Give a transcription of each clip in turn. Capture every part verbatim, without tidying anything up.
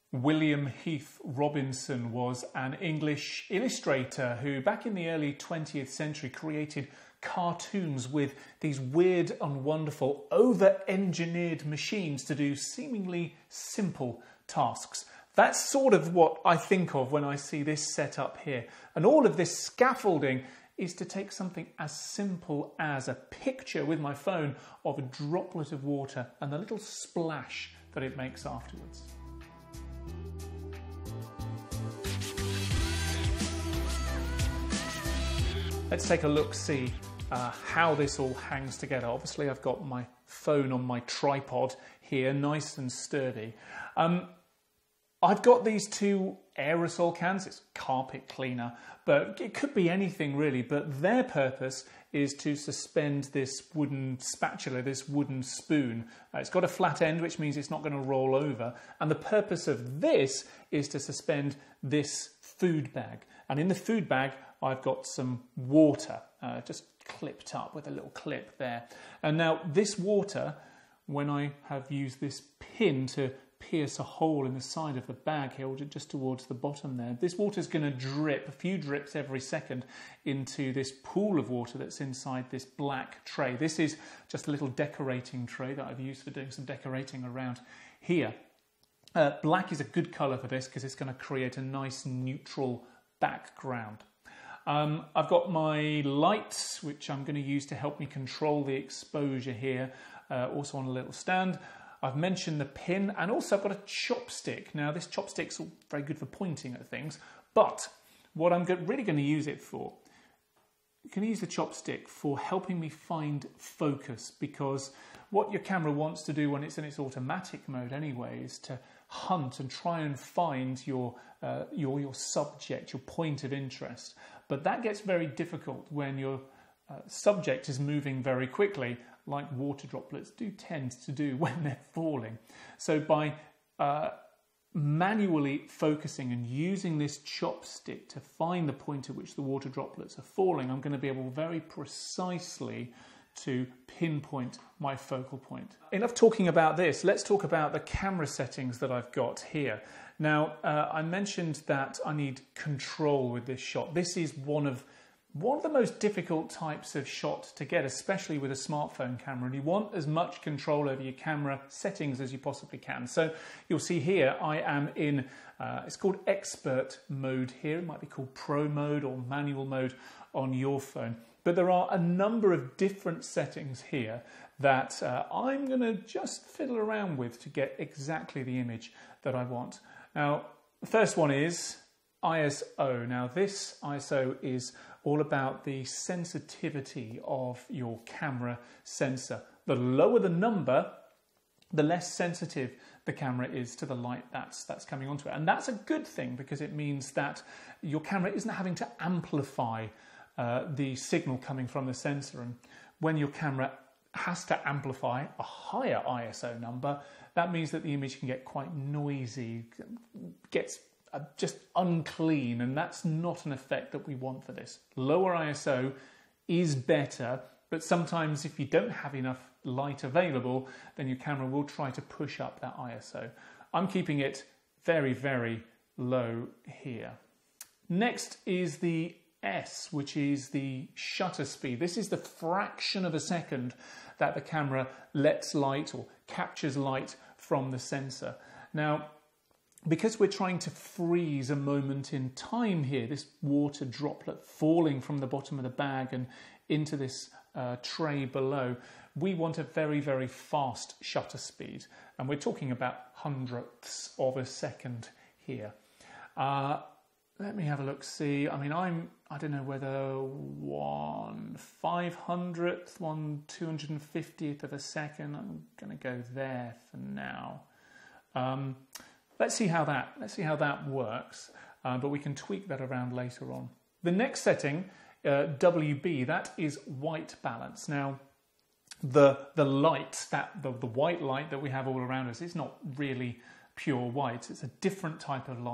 William Heath Robinson was an English illustrator who back in the early twentieth century created cartoons with these weird and wonderful over-engineered machines to do seemingly simple tasks. That's sort of what I think of when I see this set up here. And all of this scaffolding is to take something as simple as a picture with my phone of a droplet of water and the little splash that it makes afterwards. Let's take a look-see uh, how this all hangs together. Obviously, I've got my phone on my tripod here, nice and sturdy. Um, I've got these two aerosol cans. It's carpet cleaner, but it could be anything really. But their purpose is to suspend this wooden spatula, this wooden spoon. Uh, it's got a flat end, which means it's not going to roll over. And the purpose of this is to suspend this food bag. And in the food bag, I've got some water, uh, just clipped up with a little clip there. And now this water, when I have used this pin to pierce a hole in the side of the bag here, just towards the bottom there, this water is going to drip, a few drips every second, into this pool of water that's inside this black tray. This is just a little decorating tray that I've used for doing some decorating around here. Uh, black is a good colour for this because it's going to create a nice neutral background. Um, I've got my lights, which I'm going to use to help me control the exposure here, uh, also on a little stand. I've mentioned the pin, and also I've got a chopstick. Now, this chopstick's very good for pointing at things, but what I'm really going to use it for, you can use the chopstick for helping me find focus, because what your camera wants to do when it's in its automatic mode anyway is to hunt and try and find your, uh, your, your subject, your point of interest. But that gets very difficult when your uh, subject is moving very quickly, like water droplets do tend to do when they're falling. So by uh, manually focusing and using this chopstick to find the point at which the water droplets are falling, I'm going to be able very precisely to pinpoint my focal point. Enough talking about this, let's talk about the camera settings that I've got here. Now, uh, I mentioned that I need control with this shot. This is one of one of the most difficult types of shot to get, especially with a smartphone camera, and you want as much control over your camera settings as you possibly can. So you'll see here I am in, uh, it's called expert mode here. It might be called pro mode or manual mode on your phone. But there are a number of different settings here that uh, I'm going to just fiddle around with to get exactly the image that I want. Now, the first one is I S O. Now, this I S O is all about the sensitivity of your camera sensor. The lower the number, the less sensitive the camera is to the light that's, that's coming onto it. And that's a good thing, because it means that your camera isn't having to amplify uh, the signal coming from the sensor. And when your camera has to amplify a higher I S O number, that means that the image can get quite noisy, gets uh, just unclean, and that's not an effect that we want for this. Lower I S O is better, but sometimes if you don't have enough light available, then your camera will try to push up that I S O. I'm keeping it very, very low here. Next is the S, which is the shutter speed. This is the fraction of a second that the camera lets light or captures light from the sensor. Now, because we're trying to freeze a moment in time here, this water droplet falling from the bottom of the bag and into this uh, tray below, we want a very, very fast shutter speed. And we're talking about hundredths of a second here. Uh, Let me have a look, see. I mean, I'm, I don't know whether one five hundredth, one two hundred fiftieth of a second. I'm going to go there for now. Um, let's see how that, let's see how that works. Uh, but we can tweak that around later on. The next setting, uh, W B, that is white balance. Now, the, the light, that, the, the white light that we have all around us is not really pure white. It's a different type of light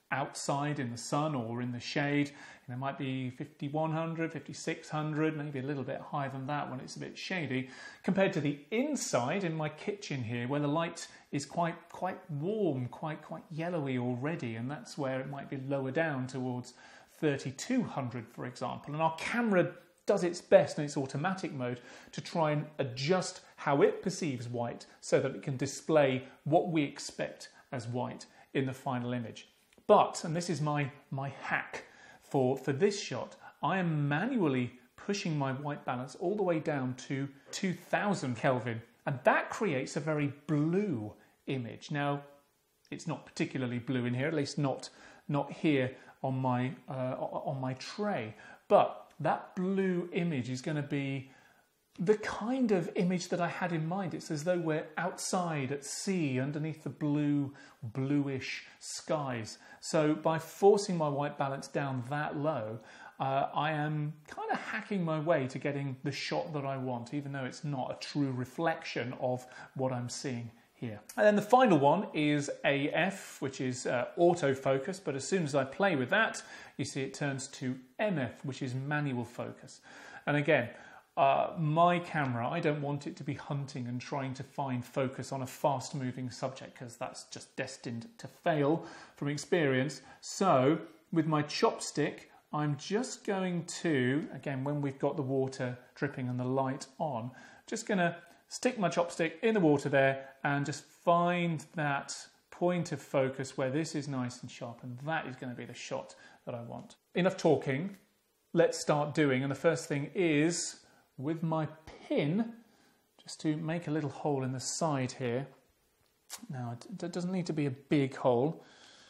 outside in the sun or in the shade, and it might be fifty-one hundred, fifty-six hundred, maybe a little bit higher than that when it's a bit shady, compared to the inside in my kitchen here, where the light is quite quite warm, quite quite yellowy already, and that's where it might be lower down towards thirty-two hundred, for example. And our camera does its best in its automatic mode to try and adjust how it perceives white so that it can display what we expect as white in the final image. But, and this is my, my hack for, for this shot, I am manually pushing my white balance all the way down to two thousand Kelvin, and that creates a very blue image. Now, it's not particularly blue in here, at least not, not here on my, uh, on my tray, but that blue image is going to be the kind of image that I had in mind. It's as though we're outside at sea underneath the blue, bluish skies. So by forcing my white balance down that low, uh, I am kind of hacking my way to getting the shot that I want, even though it's not a true reflection of what I'm seeing here. And then the final one is A F, which is uh, autofocus, but as soon as I play with that, you see it turns to M F, which is manual focus. And again, Uh, my camera, I don't want it to be hunting and trying to find focus on a fast-moving subject, because that's just destined to fail from experience. So with my chopstick, I'm just going to, again, when we've got the water dripping and the light on, just going to stick my chopstick in the water there and just find that point of focus where this is nice and sharp, and that is going to be the shot that I want. Enough talking, let's start doing. And the first thing is, with my pin, just to make a little hole in the side here. Now, it doesn't need to be a big hole.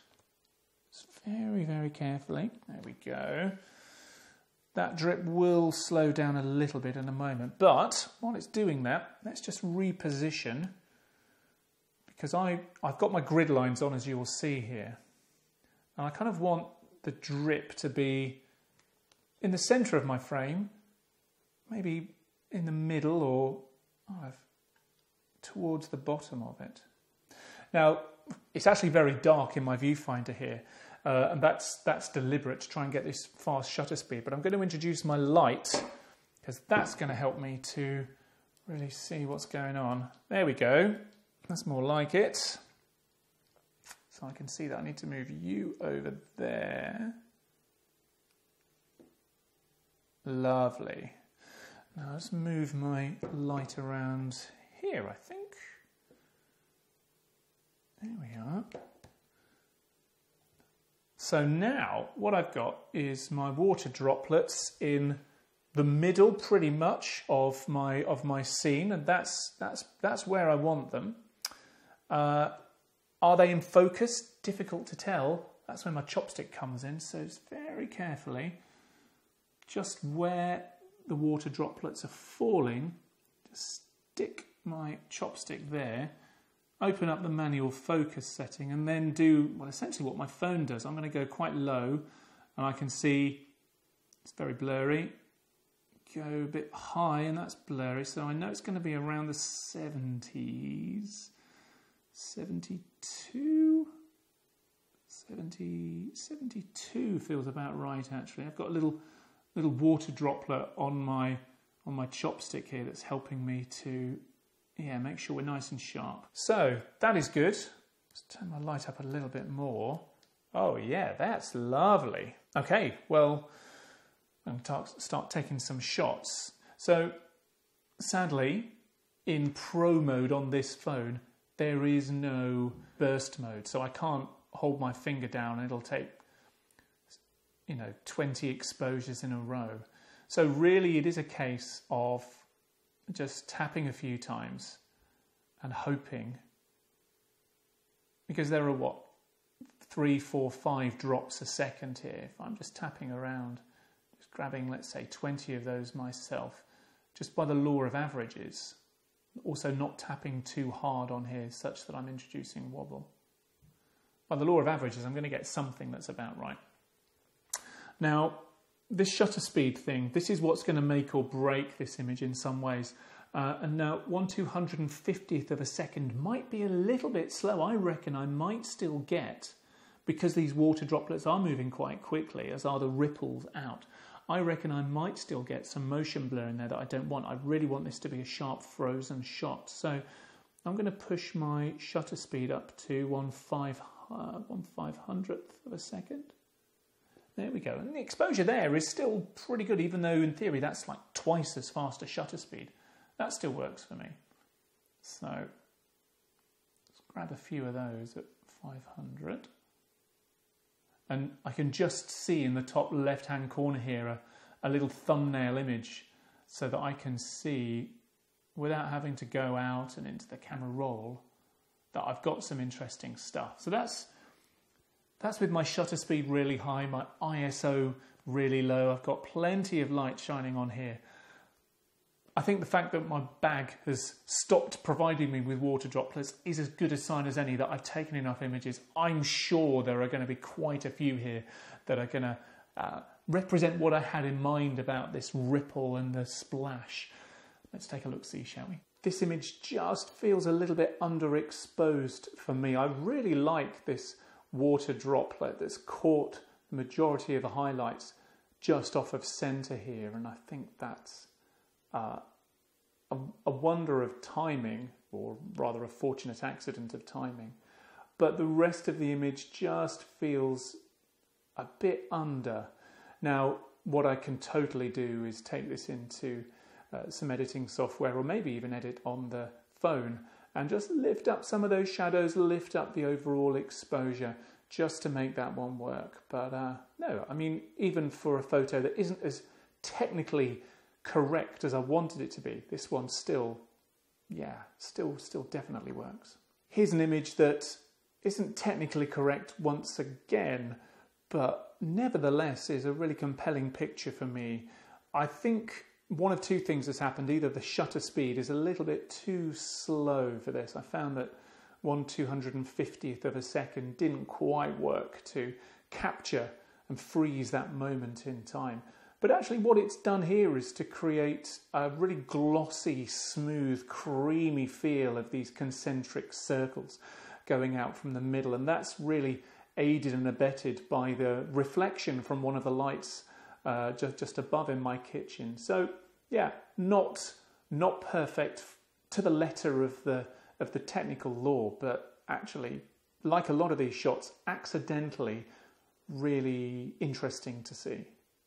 Just very, very carefully. There we go. That drip will slow down a little bit in a moment, but while it's doing that, let's just reposition, because I, I've got my grid lines on, as you will see here. And I kind of want the drip to be in the centre of my frame, maybe in the middle or oh, towards the bottom of it. Now, it's actually very dark in my viewfinder here, uh, and that's, that's deliberate to try and get this fast shutter speed, but I'm going to introduce my light, because that's going to help me to really see what's going on. There we go. That's more like it. So I can see that I need to move you over there. Lovely. Now let's move my light around here, I think. There we are. So now what I've got is my water droplets in the middle, pretty much, of my of my scene, and that's that's that's where I want them. Uh, are they in focus? Difficult to tell. That's where my chopstick comes in. So it's very carefully, just where the water droplets are falling, just stick my chopstick there, open up the manual focus setting, and then do, well, essentially what my phone does. I'm going to go quite low, and I can see it's very blurry. Go a bit high, and that's blurry, so I know it's going to be around the seventies. seventy-two? seventy, seventy-two feels about right, actually. I've got a little little water droplet on my on my chopstick here that's helping me to, yeah, make sure we're nice and sharp. So that is good. Let's turn my light up a little bit more. Oh yeah, that's lovely. Okay, well, I'm going to start taking some shots. So sadly, in Pro mode on this phone, there is no burst mode, so I can't hold my finger down. It'll take, you know, twenty exposures in a row. So really it is a case of just tapping a few times and hoping, because there are what, three, four, five drops a second here. If I'm just tapping around, just grabbing, let's say, twenty of those myself, just by the law of averages, also not tapping too hard on here such that I'm introducing wobble. By the law of averages, I'm going to get something that's about right. Now, this shutter speed thing, this is what's going to make or break this image in some ways. Uh, and now one two hundred fiftieth of a second might be a little bit slow. I reckon I might still get because these water droplets are moving quite quickly, as are the ripples out, I reckon I might still get some motion blur in there that I don't want. I really want this to be a sharp frozen shot. So I'm going to push my shutter speed up to one five, uh, one five hundredth of a second. There we go. And the exposure there is still pretty good, even though in theory that's like twice as fast as shutter speed. That still works for me. So let's grab a few of those at five hundred. And I can just see in the top left-hand corner here a, a little thumbnail image so that I can see, without having to go out and into the camera roll, that I've got some interesting stuff. So that's, that's with my shutter speed really high, my I S O really low. I've got plenty of light shining on here. I think the fact that my bag has stopped providing me with water droplets is as good a sign as any that I've taken enough images. I'm sure there are going to be quite a few here that are going to uh, represent what I had in mind about this ripple and the splash. Let's take a look-see, shall we? This image just feels a little bit underexposed for me. I really like this water droplet that's caught the majority of the highlights just off of centre here, and I think that's Uh, a, a wonder of timing, or rather a fortunate accident of timing. But the rest of the image just feels a bit under. Now, what I can totally do is take this into uh, some editing software, or maybe even edit on the phone, and just lift up some of those shadows, lift up the overall exposure, just to make that one work. But uh, no, I mean, even for a photo that isn't as technically correct as I wanted it to be, this one still, yeah, still, still definitely works. Here's an image that isn't technically correct once again, but nevertheless is a really compelling picture for me. I think one of two things has happened. Either the shutter speed is a little bit too slow for this. I found that one two hundred fiftieth of a second didn't quite work to capture and freeze that moment in time. But actually what it's done here is to create a really glossy, smooth, creamy feel of these concentric circles going out from the middle. And that's really aided and abetted by the reflection from one of the lights uh, just, just above in my kitchen. So yeah, not, not perfect to the letter of the, of the technical law, but actually, like a lot of these shots, accidentally really interesting to see.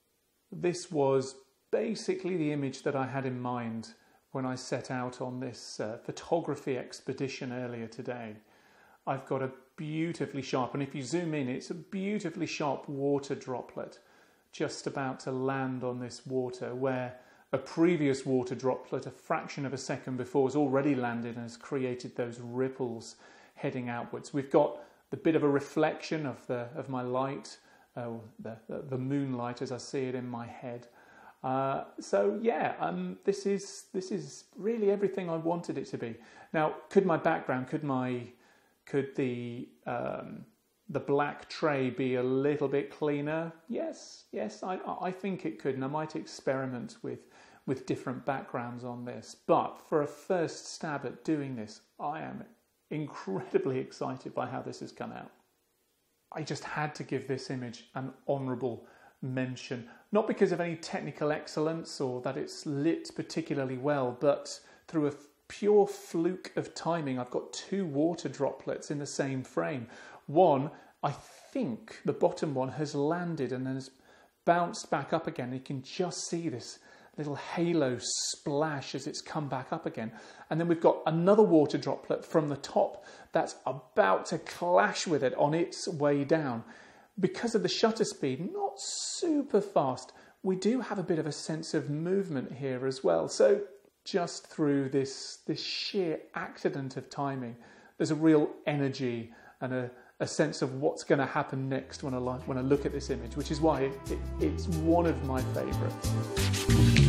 This was basically the image that I had in mind when I set out on this uh, photography expedition earlier today. I've got a beautifully sharp, and if you zoom in, it's a beautifully sharp water droplet just about to land on this water, where a previous water droplet a fraction of a second before has already landed and has created those ripples heading outwards. We've got the bit of a reflection of, the, of my light, Uh, the, the, the moonlight as I see it in my head. Uh, so yeah, um, this is this is really everything I wanted it to be. Now, could my background, could my, could the um, the black tray be a little bit cleaner? Yes, yes, I I think it could, and I might experiment with with different backgrounds on this. But for a first stab at doing this, I am incredibly excited by how this has come out. I just had to give this image an honourable mention, not because of any technical excellence or that it's lit particularly well, but through a pure fluke of timing. I've got two water droplets in the same frame. One, I think the bottom one has landed and then has bounced back up again. You can just see this little halo splash as it's come back up again. And then we've got another water droplet from the top that's about to clash with it on its way down. Because of the shutter speed, not super fast, we do have a bit of a sense of movement here as well. So just through this, this sheer accident of timing, there's a real energy and a, a sense of what's going to happen next when I, when I look at this image, which is why it, it, it's one of my favourites.